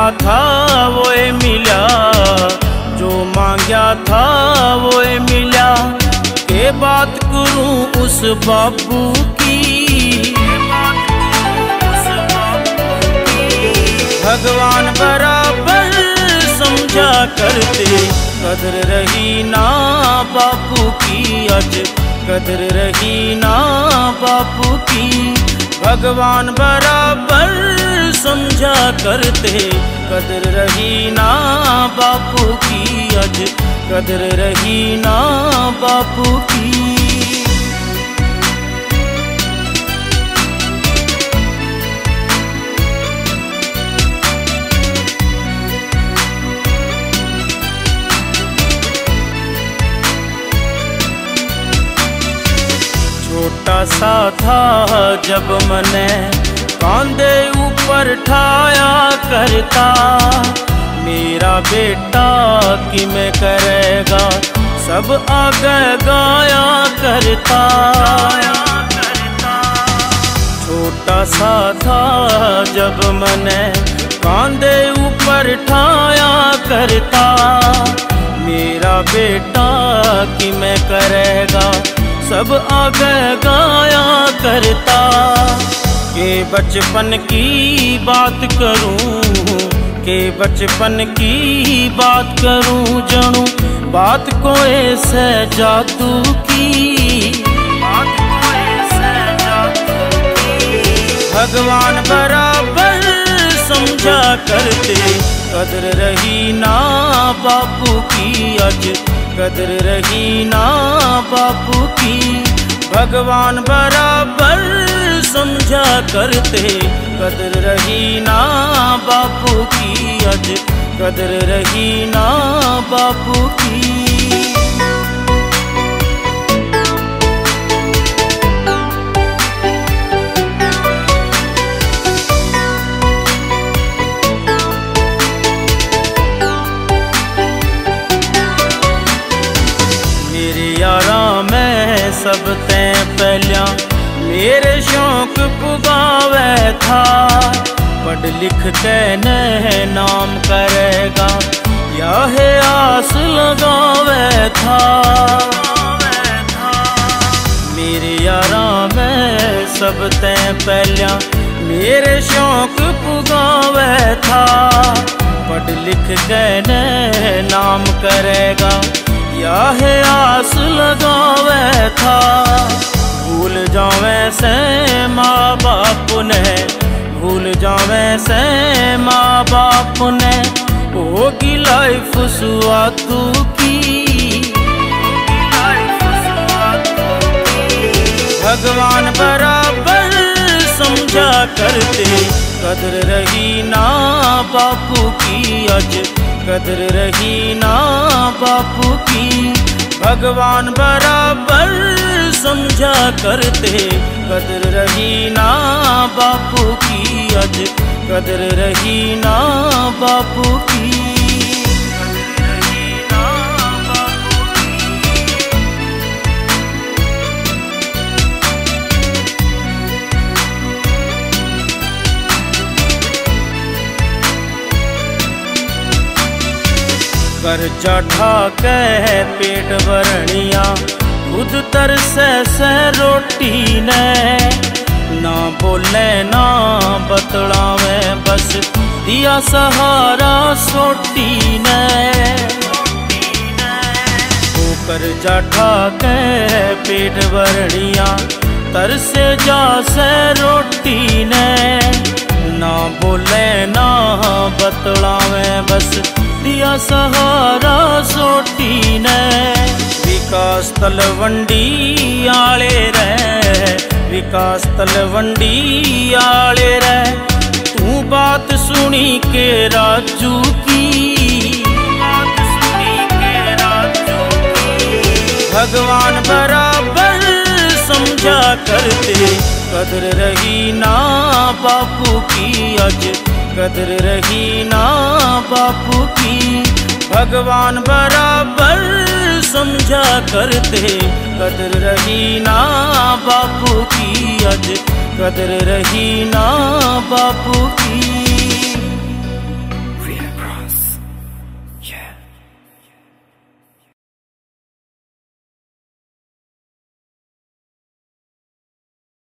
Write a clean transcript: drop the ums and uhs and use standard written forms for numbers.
था वो मिला, जो मांगा था वो मिला। के बात करूं उस बापू की, भगवान बराबर समझा करते। कदर रही ना बापू की, आज कदर रही ना बापू की। भगवान बराबर समझा करते। कदर रही ना बापू की, आज कदर रही ना बापू की। छोटा सा था जब मने कांधे ऊपर ठाया करता। मेरा बेटा कि मैं करेगा, सब आगे गाया करता। छोटा सा था जब मने कांधे ऊपर ठाया करता। मेरा बेटा कि मैं करेगा, सब आगे गाया करता। के बचपन की बात करूं, के बचपन की बात करूं जानू। बात को ऐसे जादू की, बात को ऐसे जादू की। भगवान बराबर समझा करते। कदर रही ना बापू की, आज कदर रही ना बापू की। भगवान बराबर समझा करते। कदर रही ना बापू की, आज कदर रही ना बापू की। सब ते पहलिया मेरे शौक पुगावे था। पढ़ लिख के न नाम करेगा, या है आस लगावे था। मेरे यारा में सब ते पहलिया मेरे शौक पुगावे था। पढ़ लिख के न नाम करेगा, या है आस लगावे था। भूल जावे से माँ बाप ने, भूल जावे से माँ बाप ने। होगी लाइफ सुआतू की, भगवान बराबर समझा करते। कदर रही ना बापू की, आज कदर रही ना बापू की। भगवान बराबर समझा करते। कदर रही ना बापू की, आज कदर रही ना बापू की। कर्जा ठाके पेट भरनिया, खुद तरसे से रोटी ने। ना बोले ना बतलावे, बस दिया सहारा सोटी ने। वो कर्जा ठाके पेट भरनिया, तरसे जा से रोटी ने। ना बोले ना बतलावे, बस दिया सहारा सोटी ने। विकास तलवंडी आले रे, विकास तलवंडी आले रे। तू बात सुनी के राजू की, बात सुनी के राजू की। भगवान बराबर समझा करते। कदर रही ना बापू की, आज कदर रही ना बापू की। भगवान बराबर समझा करते। कदर रही ना बापू की, आज कदर रही ना बापू की।